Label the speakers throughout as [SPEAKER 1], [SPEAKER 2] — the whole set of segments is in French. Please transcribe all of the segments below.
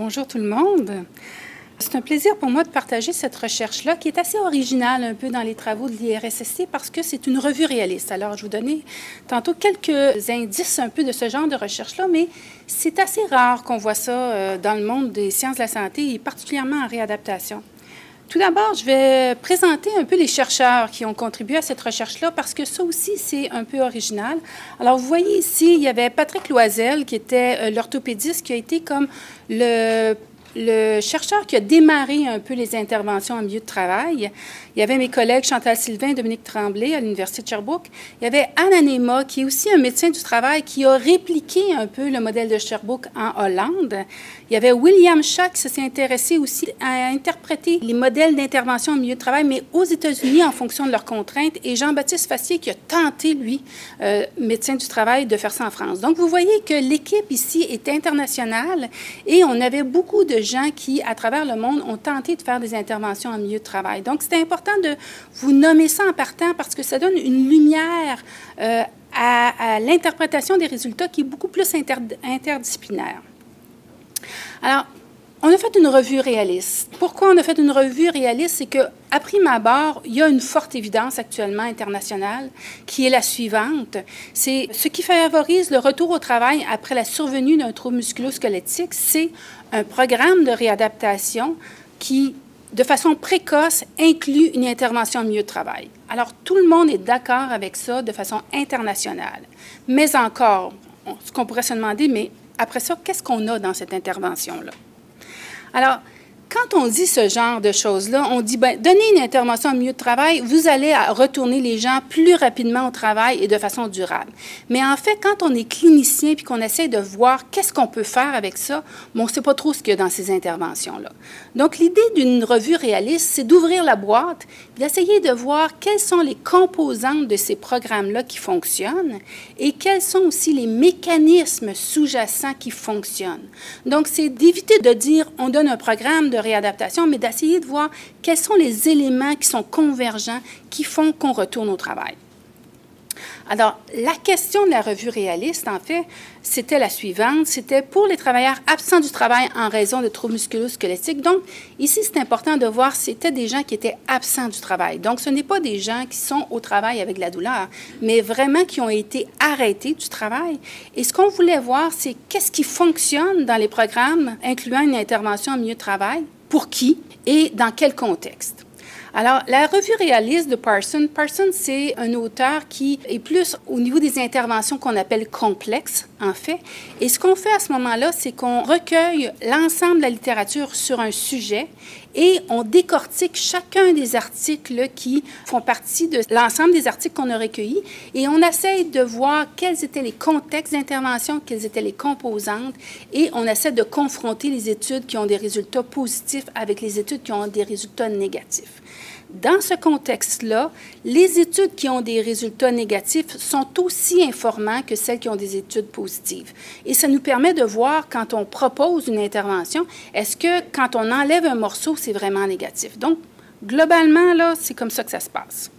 [SPEAKER 1] Bonjour tout le monde. C'est un plaisir pour moi de partager cette recherche-là qui est assez originale un peu dans les travaux de l'IRSST parce que c'est une revue réaliste. Alors, je vous donnais tantôt quelques indices un peu de ce genre de recherche-là, mais c'est assez rare qu'on voit ça dans le monde des sciences de la santé et particulièrement en réadaptation. Tout d'abord, je vais présenter un peu les chercheurs qui ont contribué à cette recherche-là parce que ça aussi, c'est un peu original. Alors, vous voyez ici, il y avait Patrick Loisel qui était l'orthopédiste qui a été comme le chercheur qui a démarré un peu les interventions en milieu de travail. Il y avait mes collègues Chantal Sylvain et Dominique Tremblay à l'Université de Sherbrooke. Il y avait Anne Anema, qui est aussi un médecin du travail, qui a répliqué un peu le modèle de Sherbrooke en Hollande. Il y avait William Schack, qui s'est intéressé aussi à interpréter les modèles d'intervention en milieu de travail, mais aux États-Unis en fonction de leurs contraintes. Et Jean-Baptiste Fassier, qui a tenté, lui, médecin du travail, de faire ça en France. Donc, vous voyez que l'équipe ici est internationale et on avait beaucoup de gens qui, à travers le monde, ont tenté de faire des interventions en milieu de travail. Donc, c'est important de vous nommer ça en partant parce que ça donne une lumière à l'interprétation des résultats qui est beaucoup plus interdisciplinaire. Alors, on a fait une revue réaliste. Pourquoi on a fait une revue réaliste? C'est qu'à prime abord, il y a une forte évidence actuellement internationale qui est la suivante. C'est ce qui favorise le retour au travail après la survenue d'un trouble musculo-squelettique, c'est un programme de réadaptation qui, de façon précoce, inclut une intervention en milieu de travail. Alors, tout le monde est d'accord avec ça de façon internationale. Mais encore, ce qu'on pourrait se demander, mais après ça, qu'est-ce qu'on a dans cette intervention-là? Alors, quand on dit ce genre de choses-là, on dit, bien, donnez une intervention en milieu de travail, vous allez retourner les gens plus rapidement au travail et de façon durable. Mais en fait, quand on est clinicien puis qu'on essaie de voir qu'est-ce qu'on peut faire avec ça, bon, on ne sait pas trop ce qu'il y a dans ces interventions-là. Donc, l'idée d'une revue réaliste, c'est d'ouvrir la boîte et d'essayer de voir quelles sont les composantes de ces programmes-là qui fonctionnent et quels sont aussi les mécanismes sous-jacents qui fonctionnent. Donc, c'est d'éviter de dire, on donne un programme de réadaptation, mais d'essayer de voir quels sont les éléments qui sont convergents qui font qu'on retourne au travail. Alors, la question de la revue réaliste, en fait, c'était la suivante. C'était pour les travailleurs absents du travail en raison de troubles musculo-squelettiques. Donc, ici, c'est important de voir c'était des gens qui étaient absents du travail. Donc, ce n'est pas des gens qui sont au travail avec la douleur, mais vraiment qui ont été arrêtés du travail. Et ce qu'on voulait voir, c'est qu'est-ce qui fonctionne dans les programmes incluant une intervention en milieu de travail, pour qui et dans quel contexte. Alors, la revue réaliste de Parsons, c'est un auteur qui est plus au niveau des interventions qu'on appelle complexes, en fait. Et ce qu'on fait à ce moment-là, c'est qu'on recueille l'ensemble de la littérature sur un sujet et on décortique chacun des articles qui font partie de l'ensemble des articles qu'on a recueillis et on essaie de voir quels étaient les contextes d'intervention, quelles étaient les composantes et on essaie de confronter les études qui ont des résultats positifs avec les études qui ont des résultats négatifs. Dans ce contexte-là, les études qui ont des résultats négatifs sont aussi informantes que celles qui ont des études positives. Et ça nous permet de voir, quand on propose une intervention, est-ce que quand on enlève un morceau, c'est vraiment négatif. Donc, globalement, là, c'est comme ça que ça se passe.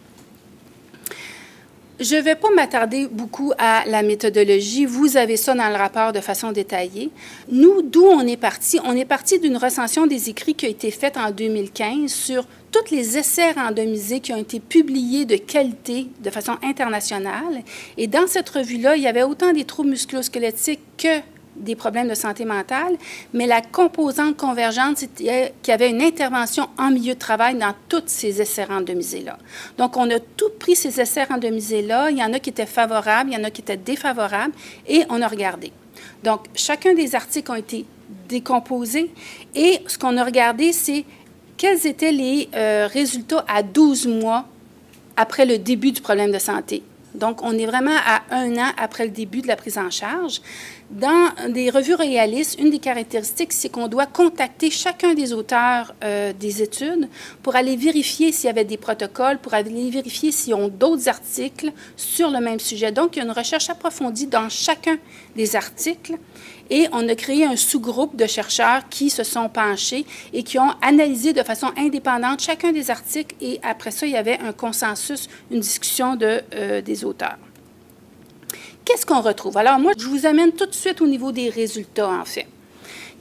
[SPEAKER 1] Je ne vais pas m'attarder beaucoup à la méthodologie. Vous avez ça dans le rapport de façon détaillée. Nous, d'où on est parti? On est parti d'une recension des écrits qui a été faite en 2015 sur tous les essais randomisés qui ont été publiés de qualité de façon internationale. Et dans cette revue-là, il y avait autant des troubles musculo-squelettiques que des problèmes de santé mentale, mais la composante convergente, c'était qu'il y avait une intervention en milieu de travail dans tous ces essais randomisés-là. Donc, on a tout pris ces essais randomisés-là. Il y en a qui étaient favorables, il y en a qui étaient défavorables, et on a regardé. Donc, chacun des articles ont été décomposés, et ce qu'on a regardé, c'est quels étaient les résultats à 12 mois après le début du problème de santé. Donc, on est vraiment à 1 an après le début de la prise en charge. Dans des revues réalistes, une des caractéristiques, c'est qu'on doit contacter chacun des auteurs des études pour aller vérifier s'il y avait des protocoles, pour aller vérifier s'ils ont d'autres articles sur le même sujet. Donc, il y a une recherche approfondie dans chacun des articles. Et on a créé un sous-groupe de chercheurs qui se sont penchés et qui ont analysé de façon indépendante chacun des articles. Et après ça, il y avait un consensus, une discussion des auteurs. Qu'est-ce qu'on retrouve? Alors, moi, je vous amène tout de suite au niveau des résultats, en fait.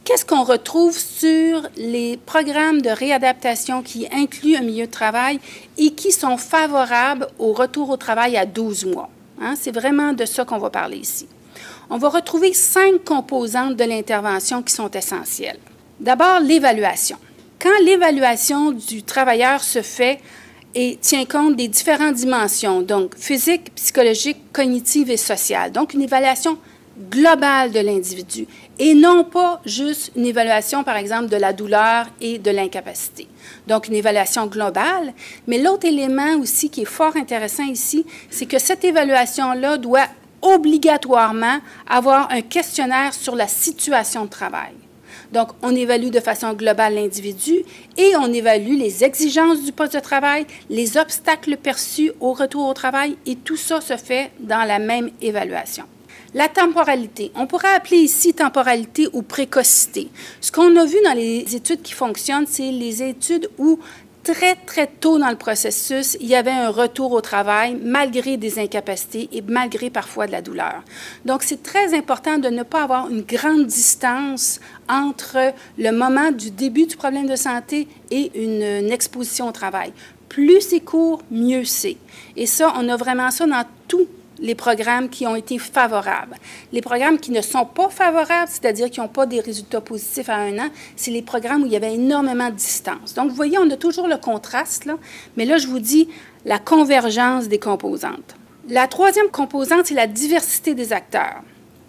[SPEAKER 1] qu'est-ce qu'on retrouve sur les programmes de réadaptation qui incluent un milieu de travail et qui sont favorables au retour au travail à 12 mois? Hein? C'est vraiment de ça qu'on va parler ici. On va retrouver 5 composantes de l'intervention qui sont essentielles. D'abord, l'évaluation. Quand l'évaluation du travailleur se fait et tient compte des différentes dimensions, donc physique, psychologique, cognitive et sociale, donc une évaluation globale de l'individu et non pas juste une évaluation, par exemple, de la douleur et de l'incapacité. Donc, une évaluation globale. Mais l'autre élément aussi qui est fort intéressant ici, c'est que cette évaluation-là doit obligatoirement avoir un questionnaire sur la situation de travail. Donc, on évalue de façon globale l'individu et on évalue les exigences du poste de travail, les obstacles perçus au retour au travail et tout ça se fait dans la même évaluation. La temporalité. On pourrait appeler ici temporalité ou précocité. Ce qu'on a vu dans les études qui fonctionnent, c'est les études où très, très tôt dans le processus, il y avait un retour au travail malgré des incapacités et malgré parfois de la douleur. Donc, c'est très important de ne pas avoir une grande distance entre le moment du début du problème de santé et une exposition au travail. Plus c'est court, mieux c'est. Et ça, on a vraiment ça dans tous les programmes qui ont été favorables. Les programmes qui ne sont pas favorables, c'est-à-dire qui n'ont pas des résultats positifs à 1 an, c'est les programmes où il y avait énormément de distance. Donc, vous voyez, on a toujours le contraste, là, mais là, je vous dis la convergence des composantes. La troisième composante, c'est la diversité des acteurs.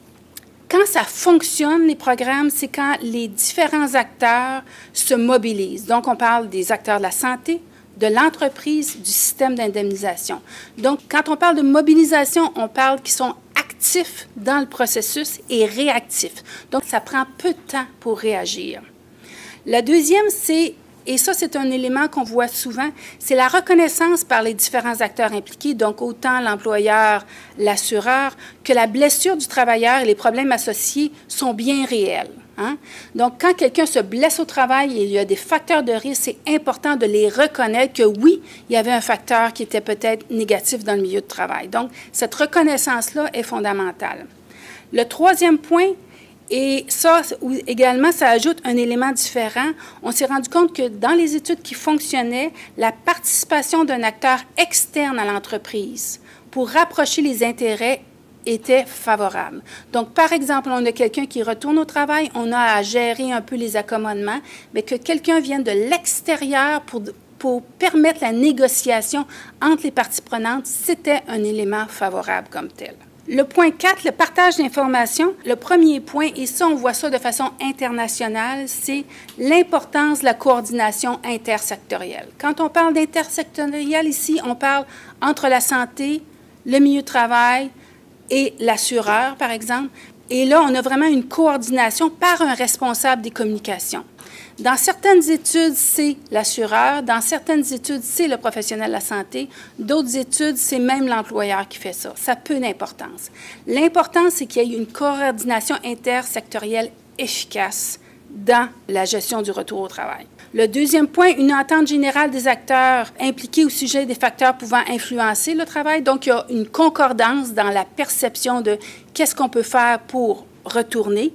[SPEAKER 1] Quand ça fonctionne, les programmes, c'est quand les différents acteurs se mobilisent. Donc, on parle des acteurs de la santé, de l'entreprise, du système d'indemnisation. Donc, quand on parle de mobilisation, on parle qu'ils sont actifs dans le processus et réactifs. Donc, ça prend peu de temps pour réagir. La deuxième, c'est, et ça, c'est un élément qu'on voit souvent, c'est la reconnaissance par les différents acteurs impliqués, donc autant l'employeur, l'assureur, que la blessure du travailleur et les problèmes associés sont bien réels. Hein? Donc, quand quelqu'un se blesse au travail et il y a des facteurs de risque, c'est important de les reconnaître que oui, il y avait un facteur qui était peut-être négatif dans le milieu de travail. Donc, cette reconnaissance-là est fondamentale. Le troisième point, et ça également, ça ajoute un élément différent. On s'est rendu compte que dans les études qui fonctionnaient, la participation d'un acteur externe à l'entreprise pour rapprocher les intérêts était favorable. Donc, par exemple, on a quelqu'un qui retourne au travail, on a à gérer un peu les accommodements, mais que quelqu'un vienne de l'extérieur pour permettre la négociation entre les parties prenantes, c'était un élément favorable comme tel. Le point 4, le partage d'informations. Le premier point, et ça, on voit ça de façon internationale, c'est l'importance de la coordination intersectorielle. Quand on parle d'intersectoriel ici, on parle entre la santé, le milieu de travail, et l'assureur, par exemple. Et là, on a vraiment une coordination par un responsable des communications. Dans certaines études, c'est l'assureur. Dans certaines études, c'est le professionnel de la santé. D'autres études, c'est même l'employeur qui fait ça. Ça a peu d'importance. L'important, c'est qu'il y ait une coordination intersectorielle efficace dans la gestion du retour au travail. Le deuxième point, une entente générale des acteurs impliqués au sujet des facteurs pouvant influencer le travail. Donc, il y a une concordance dans la perception de qu'est-ce qu'on peut faire pour retourner.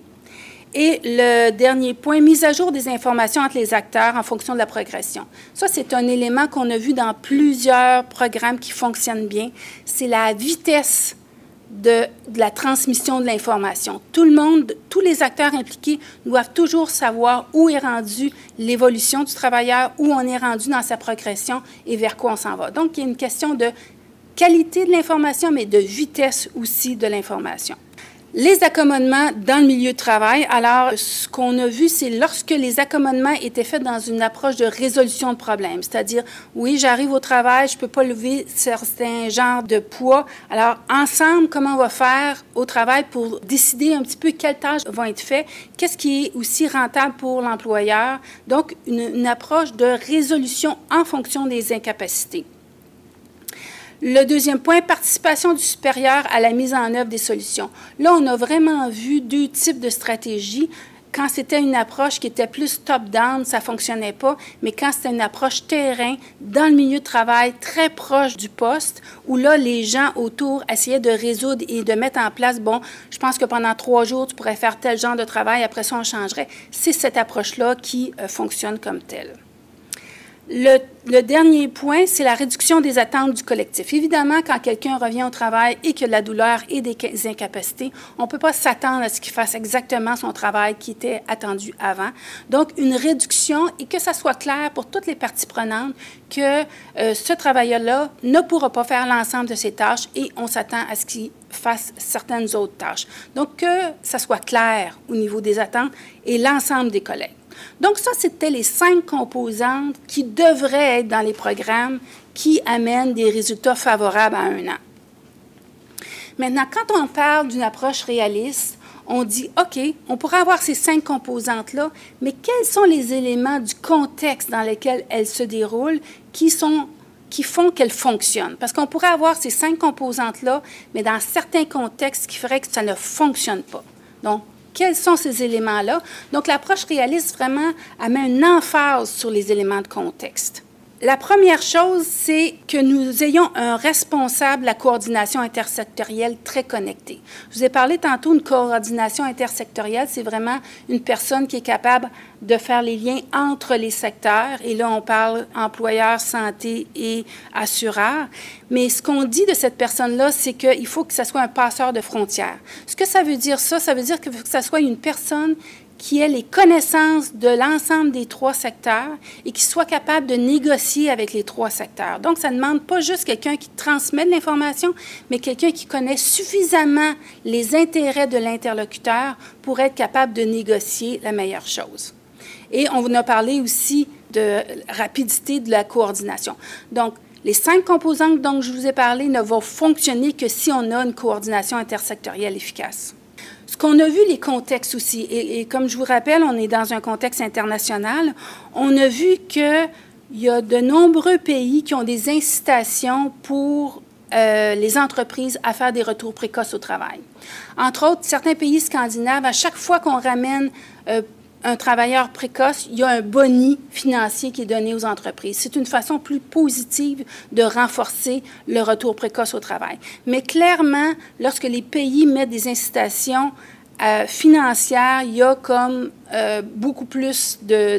[SPEAKER 1] Et le dernier point, mise à jour des informations entre les acteurs en fonction de la progression. Ça, c'est un élément qu'on a vu dans plusieurs programmes qui fonctionnent bien. C'est la vitesse de la transmission de l'information. Tout le monde, tous les acteurs impliqués doivent toujours savoir où est rendue l'évolution du travailleur, où on est rendu dans sa progression et vers quoi on s'en va. Donc, il y a une question de qualité de l'information, mais de vitesse aussi de l'information. Les accommodements dans le milieu de travail. Alors, ce qu'on a vu, c'est lorsque les accommodements étaient faits dans une approche de résolution de problèmes, c'est-à-dire, oui, j'arrive au travail, je ne peux pas lever certains genres de poids. Alors, ensemble, comment on va faire au travail pour décider un petit peu quelles tâches vont être faites, qu'est-ce qui est aussi rentable pour l'employeur. Donc, une approche de résolution en fonction des incapacités. Le deuxième point, participation du supérieur à la mise en œuvre des solutions. Là, on a vraiment vu 2 types de stratégies. Quand c'était une approche qui était plus top-down, ça ne fonctionnait pas, mais quand c'était une approche terrain, dans le milieu de travail, très proche du poste, où là, les gens autour essayaient de résoudre et de mettre en place, bon, je pense que pendant 3 jours, tu pourrais faire tel genre de travail, après ça, on changerait. C'est cette approche-là qui fonctionne comme telle. Le dernier point, c'est la réduction des attentes du collectif. Évidemment, quand quelqu'un revient au travail et qu'il a de la douleur et des incapacités, on ne peut pas s'attendre à ce qu'il fasse exactement son travail qui était attendu avant. Donc, une réduction et que ça soit clair pour toutes les parties prenantes que ce travailleur-là ne pourra pas faire l'ensemble de ses tâches et on s'attend à ce qu'il fasse certaines autres tâches. Donc, que ça soit clair au niveau des attentes et l'ensemble des collègues. Donc, ça, c'était les 5 composantes qui devraient être dans les programmes qui amènent des résultats favorables à 1 an. Maintenant, quand on parle d'une approche réaliste, on dit, OK, on pourrait avoir ces 5 composantes-là, mais quels sont les éléments du contexte dans lequel elles se déroulent qui font qu'elles fonctionnent? Parce qu'on pourrait avoir ces 5 composantes-là, mais dans certains contextes qui feraient que ça ne fonctionne pas. Donc, quels sont ces éléments-là? Donc, l'approche réaliste, vraiment, elle met une emphase sur les éléments de contexte. La première chose, c'est que nous ayons un responsable de la coordination intersectorielle très connecté. Je vous ai parlé tantôt d'une coordination intersectorielle, c'est vraiment une personne qui est capable de faire les liens entre les secteurs. Et là, on parle employeur, santé et assureur. Mais ce qu'on dit de cette personne-là, c'est qu'il faut que ça soit un passeur de frontières. Ce que ça veut dire, ça veut dire qu'il faut que ça soit une personne qui ait les connaissances de l'ensemble des 3 secteurs et qui soit capable de négocier avec les 3 secteurs. Donc, ça ne demande pas juste quelqu'un qui transmet de l'information, mais quelqu'un qui connaît suffisamment les intérêts de l'interlocuteur pour être capable de négocier la meilleure chose. Et on a parlé aussi de rapidité de la coordination. Donc, les 5 composantes dont je vous ai parlé ne vont fonctionner que si on a une coordination intersectorielle efficace. Ce qu'on a vu, les contextes aussi, et comme je vous rappelle, on est dans un contexte international, on a vu qu'il y a de nombreux pays qui ont des incitations pour les entreprises à faire des retours précoces au travail. Entre autres, certains pays scandinaves, à chaque fois qu'on ramène un travailleur précoce, il y a un boni financier qui est donné aux entreprises. C'est une façon plus positive de renforcer le retour précoce au travail. Mais clairement, lorsque les pays mettent des incitations financières, il y a comme beaucoup plus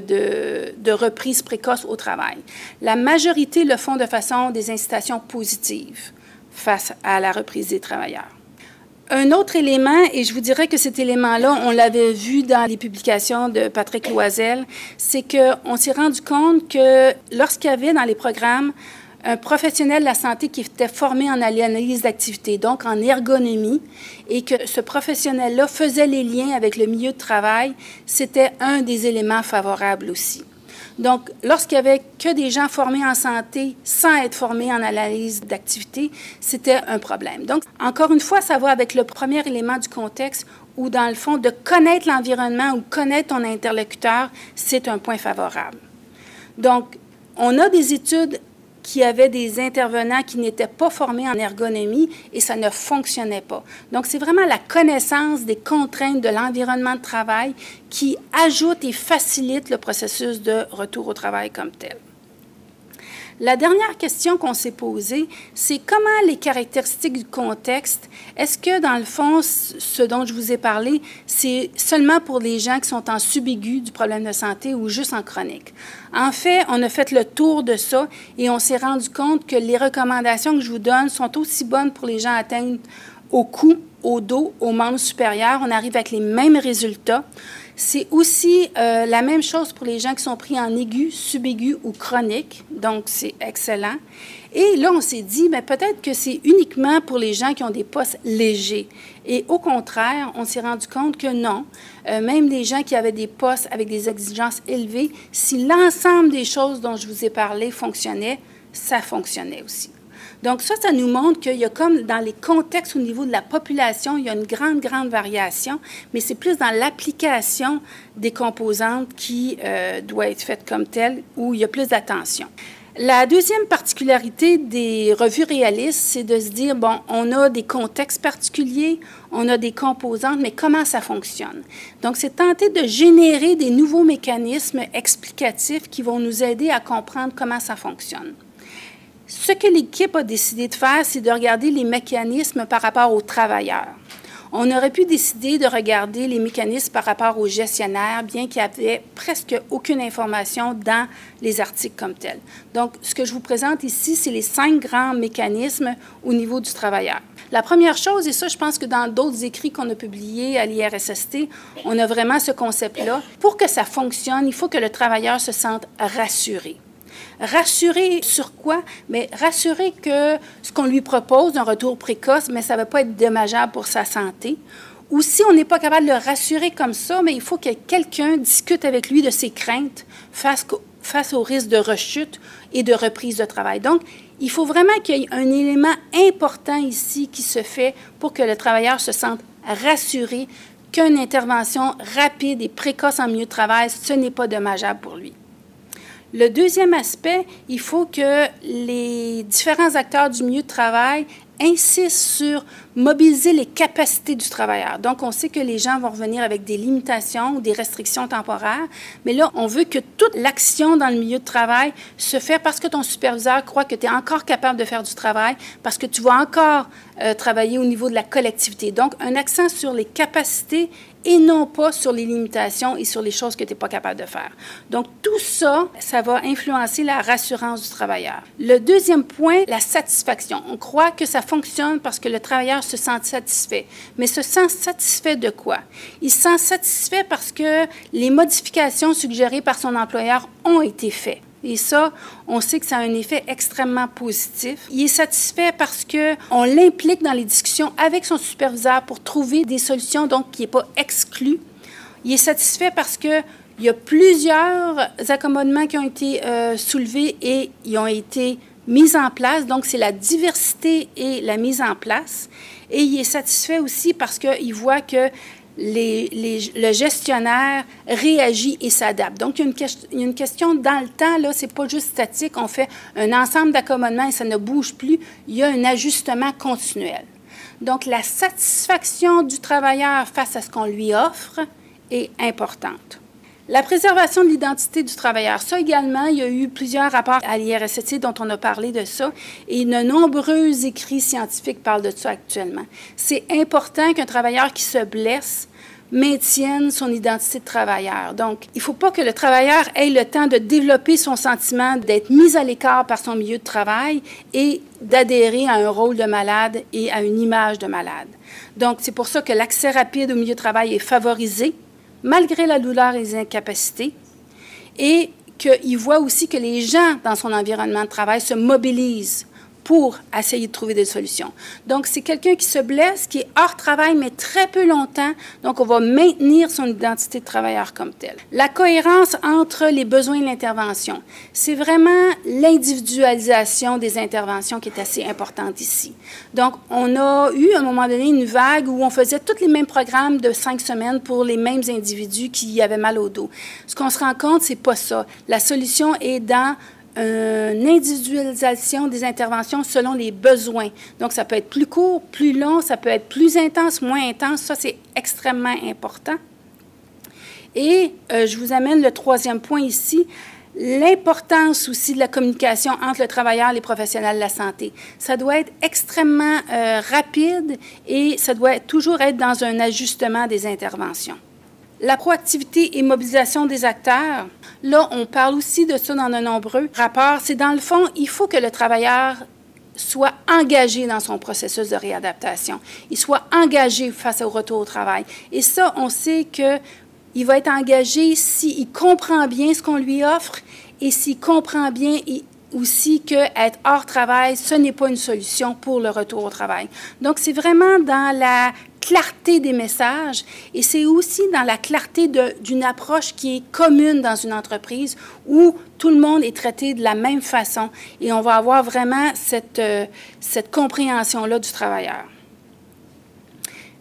[SPEAKER 1] de reprises précoces au travail. La majorité le font de façon des incitations positives face à la reprise des travailleurs. Un autre élément, et je vous dirais que cet élément-là, on l'avait vu dans les publications de Patrick Loisel, c'est qu'on s'est rendu compte que lorsqu'il y avait dans les programmes un professionnel de la santé qui était formé en analyse d'activité, donc en ergonomie, et que ce professionnel-là faisait les liens avec le milieu de travail, c'était un des éléments favorables aussi. Donc, lorsqu'il n'y avait que des gens formés en santé sans être formés en analyse d'activité, c'était un problème. Donc, encore une fois, ça va avec le premier élément du contexte où, dans le fond, de connaître l'environnement ou connaître ton interlocuteur, c'est un point favorable. Donc, on a des études qui avaient des intervenants qui n'étaient pas formés en ergonomie et ça ne fonctionnait pas. Donc, c'est vraiment la connaissance des contraintes de l'environnement de travail qui ajoute et facilite le processus de retour au travail comme tel. La dernière question qu'on s'est posée, c'est comment les caractéristiques du contexte, est-ce que, dans le fond, ce dont je vous ai parlé, c'est seulement pour les gens qui sont en subaigu du problème de santé ou juste en chronique? En fait, on a fait le tour de ça et on s'est rendu compte que les recommandations que je vous donne sont aussi bonnes pour les gens atteints au cou, au dos, aux membres supérieurs. On arrive avec les mêmes résultats. C'est aussi la même chose pour les gens qui sont pris en aigu, subaigu ou chronique. Donc, c'est excellent. Et là, on s'est dit, bien, peut-être que c'est uniquement pour les gens qui ont des postes légers. Et au contraire, on s'est rendu compte que non. Même les gens qui avaient des postes avec des exigences élevées, si l'ensemble des choses dont je vous ai parlé fonctionnait, ça fonctionnait aussi. Donc ça nous montre qu'il y a comme dans les contextes au niveau de la population, il y a une grande, grande variation, mais c'est plus dans l'application des composantes qui doit être faite comme telle, où il y a plus d'attention. La deuxième particularité des revues réalistes, c'est de se dire, bon, on a des contextes particuliers, on a des composantes, mais comment ça fonctionne? Donc, c'est tenter de générer des nouveaux mécanismes explicatifs qui vont nous aider à comprendre comment ça fonctionne. Ce que l'équipe a décidé de faire, c'est de regarder les mécanismes par rapport aux travailleurs. On aurait pu décider de regarder les mécanismes par rapport aux gestionnaires, bien qu'il n'y avait presque aucune information dans les articles comme tels. Donc, ce que je vous présente ici, c'est les 5 grands mécanismes au niveau du travailleur. La première chose, et ça, je pense que dans d'autres écrits qu'on a publiés à l'IRSST, on a vraiment ce concept-là. Pour que ça fonctionne, il faut que le travailleur se sente rassuré. Rassurer sur quoi? Mais rassurer que ce qu'on lui propose, un retour précoce, mais ça ne va pas être dommageable pour sa santé. Ou si on n'est pas capable de le rassurer comme ça, mais il faut que quelqu'un discute avec lui de ses craintes face au risque de rechute et de reprise de travail. Donc, il faut vraiment qu'il y ait un élément important ici qui se fait pour que le travailleur se sente rassuré qu'une intervention rapide et précoce en milieu de travail, ce n'est pas dommageable pour lui. Le deuxième aspect, il faut que les différents acteurs du milieu de travail insistent sur mobiliser les capacités du travailleur. Donc, on sait que les gens vont revenir avec des limitations ou des restrictions temporaires, mais là, on veut que toute l'action dans le milieu de travail se fait parce que ton superviseur croit que tu es encore capable de faire du travail, parce que tu vas encore travailler au niveau de la collectivité. Donc, un accent sur les capacités et non pas sur les limitations et sur les choses que tu n'es pas capable de faire. Donc, tout ça, ça va influencer la rassurance du travailleur. Le deuxième point, la satisfaction. On croit que ça fonctionne parce que le travailleur se sent satisfait. Mais se sent satisfait de quoi? Il se sent satisfait parce que les modifications suggérées par son employeur ont été faites. Et ça, on sait que ça a un effet extrêmement positif. Il est satisfait parce qu'on l'implique dans les discussions avec son superviseur pour trouver des solutions, donc qui n'est pas exclu. Il est satisfait parce qu'il y a plusieurs accommodements qui ont été soulevés et ils ont été mis en place. Donc, c'est la diversité et la mise en place. Et il est satisfait aussi parce qu'il voit que le gestionnaire réagit et s'adapte. Donc, il y a une question dans le temps, là, c'est pas juste statique, on fait un ensemble d'accommodements et ça ne bouge plus, il y a un ajustement continuel. Donc, la satisfaction du travailleur face à ce qu'on lui offre est importante. La préservation de l'identité du travailleur, ça également, il y a eu plusieurs rapports à l'IRSST dont on a parlé de ça et de nombreux écrits scientifiques parlent de ça actuellement. C'est important qu'un travailleur qui se blesse maintienne son identité de travailleur. Donc, il ne faut pas que le travailleur ait le temps de développer son sentiment d'être mis à l'écart par son milieu de travail et d'adhérer à un rôle de malade et à une image de malade. Donc, c'est pour ça que l'accès rapide au milieu de travail est favorisé, malgré la douleur et les incapacités, et qu'il voit aussi que les gens dans son environnement de travail se mobilisent pour essayer de trouver des solutions. Donc, c'est quelqu'un qui se blesse, qui est hors travail, mais très peu longtemps. Donc, on va maintenir son identité de travailleur comme telle. La cohérence entre les besoins et l'intervention. C'est vraiment l'individualisation des interventions qui est assez importante ici. Donc, on a eu, à un moment donné, une vague où on faisait tous les mêmes programmes de 5 semaines pour les mêmes individus qui avaient mal au dos. Ce qu'on se rend compte, c'est pas ça. La solution est dans une individualisation des interventions selon les besoins. Donc, ça peut être plus court, plus long, ça peut être plus intense, moins intense. Ça, c'est extrêmement important. Et je vous amène le troisième point ici, l'importance aussi de la communication entre le travailleur et les professionnels de la santé. Ça doit être extrêmement rapide et ça doit toujours être dans un ajustement des interventions. La proactivité et mobilisation des acteurs, là, on parle aussi de ça dans de nombreux rapports. C'est dans le fond, il faut que le travailleur soit engagé dans son processus de réadaptation. Il soit engagé face au retour au travail. Et ça, on sait qu'il va être engagé s'il comprend bien ce qu'on lui offre et s'il comprend bien aussi qu'être hors travail, ce n'est pas une solution pour le retour au travail. Donc, c'est vraiment dans la clarté des messages et c'est aussi dans la clarté d'une approche qui est commune dans une entreprise où tout le monde est traité de la même façon et on va avoir vraiment cette compréhension-là du travailleur.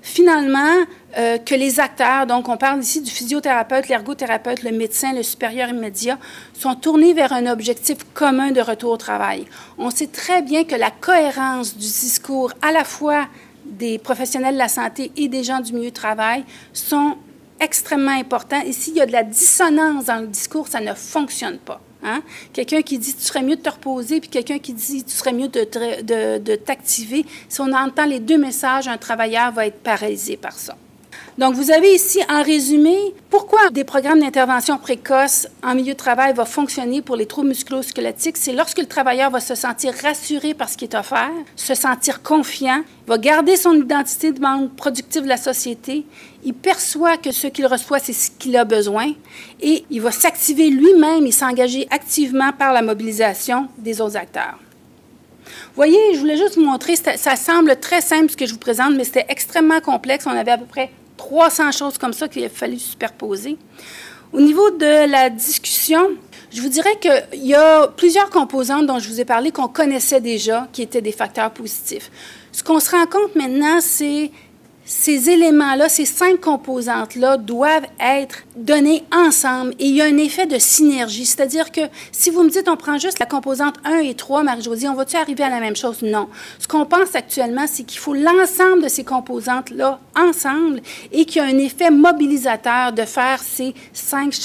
[SPEAKER 1] finalement, que les acteurs, donc on parle ici du physiothérapeute, l'ergothérapeute, le médecin, le supérieur immédiat, sont tournés vers un objectif commun de retour au travail. On sait très bien que la cohérence du discours, à la fois des professionnels de la santé et des gens du milieu de travail, sont extrêmement importants. Et s'il y a de la dissonance dans le discours, ça ne fonctionne pas. Hein? Quelqu'un qui dit « tu serais mieux de te reposer », puis quelqu'un qui dit « tu serais mieux de t'activer », si on entend les deux messages, un travailleur va être paralysé par ça. Donc, vous avez ici, en résumé, pourquoi des programmes d'intervention précoce en milieu de travail vont fonctionner pour les troubles musculo-squelettiques. C'est lorsque le travailleur va se sentir rassuré par ce qui est offert, se sentir confiant, va garder son identité de membre productif de la société, il perçoit que ce qu'il reçoit, c'est ce qu'il a besoin et il va s'activer lui-même et s'engager activement par la mobilisation des autres acteurs. Vous voyez, je voulais juste vous montrer, ça semble très simple ce que je vous présente, mais c'était extrêmement complexe. On avait à peu près 300 choses comme ça qu'il a fallu superposer. Au niveau de la discussion, je vous dirais qu'il y a plusieurs composantes dont je vous ai parlé qu'on connaissait déjà, qui étaient des facteurs positifs. Ce qu'on se rend compte maintenant, c'est ces éléments-là, ces 5 composantes-là doivent être données ensemble et il y a un effet de synergie. C'est-à-dire que si vous me dites on prend juste la composante 1 et 3, Marie-Josée, on va-tu arriver à la même chose? Non. Ce qu'on pense actuellement, c'est qu'il faut l'ensemble de ces composantes-là ensemble et qu'il y a un effet mobilisateur de faire ces 5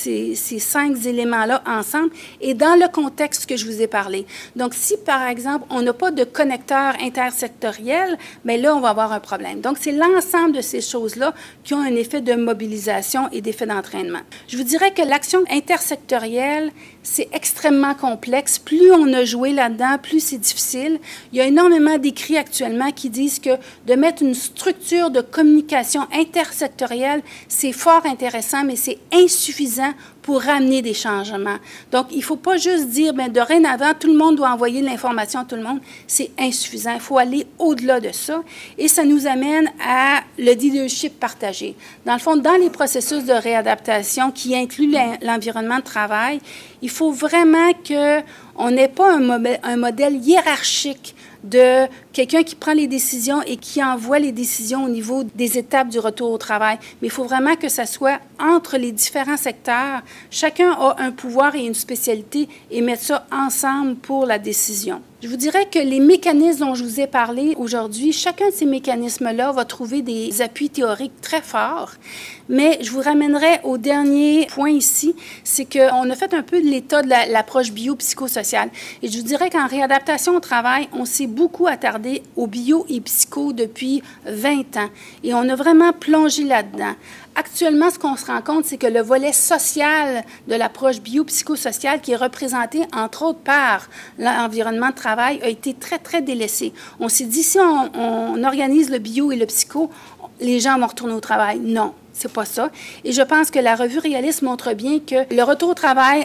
[SPEAKER 1] éléments-là ensemble et dans le contexte que je vous ai parlé. Donc, si, par exemple, on n'a pas de connecteur intersectoriel, bien là, on va avoir un problème. Donc, c'est l'ensemble de ces choses-là qui ont un effet de mobilisation et d'effet d'entraînement. Je vous dirais que l'action intersectorielle, c'est extrêmement complexe. Plus on a joué là-dedans, plus c'est difficile. Il y a énormément d'écrits actuellement qui disent que de mettre une structure de communication intersectorielle, c'est fort intéressant, mais c'est insuffisant pour amener des changements. Donc, il ne faut pas juste dire, bien, dorénavant, tout le monde doit envoyer l'information à tout le monde. C'est insuffisant. Il faut aller au-delà de ça. Et ça nous amène à le leadership partagé. Dans le fond, dans les processus de réadaptation qui incluent l'environnement de travail, il faut vraiment qu'on n'ait pas un modèle hiérarchique de quelqu'un qui prend les décisions et qui envoie les décisions au niveau des étapes du retour au travail. Mais il faut vraiment que ça soit entre les différents secteurs. Chacun a un pouvoir et une spécialité et mettre ça ensemble pour la décision. Je vous dirais que les mécanismes dont je vous ai parlé aujourd'hui, chacun de ces mécanismes-là va trouver des appuis théoriques très forts. Mais je vous ramènerai au dernier point ici, c'est qu'on a fait un peu de l'état de l'approche biopsychosociale. Et je vous dirais qu'en réadaptation au travail, on s'est beaucoup attardé au bio et psycho depuis 20 ans. Et on a vraiment plongé là-dedans. Actuellement, ce qu'on se rend compte, c'est que le volet social de l'approche biopsychosociale, qui est représenté, entre autres, par l'environnement de travail, a été très, très délaissé. On s'est dit, si on organise le bio et le psycho, les gens vont retourner au travail. Non, c'est pas ça. Et je pense que la revue Réaliste montre bien que le retour au travail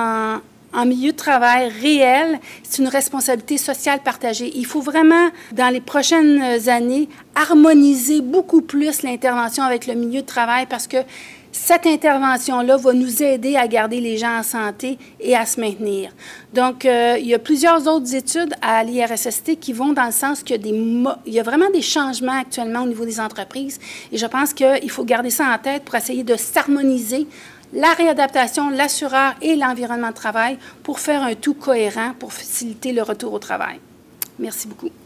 [SPEAKER 1] en milieu de travail réel, c'est une responsabilité sociale partagée. Il faut vraiment, dans les prochaines années, harmoniser beaucoup plus l'intervention avec le milieu de travail parce que cette intervention-là va nous aider à garder les gens en santé et à se maintenir. Donc, il y a plusieurs autres études à l'IRSST qui vont dans le sens qu'il y a vraiment des changements actuellement au niveau des entreprises et je pense qu'il faut garder ça en tête pour essayer de s'harmoniser la réadaptation, l'assureur et l'environnement de travail pour faire un tout cohérent pour faciliter le retour au travail. Merci beaucoup.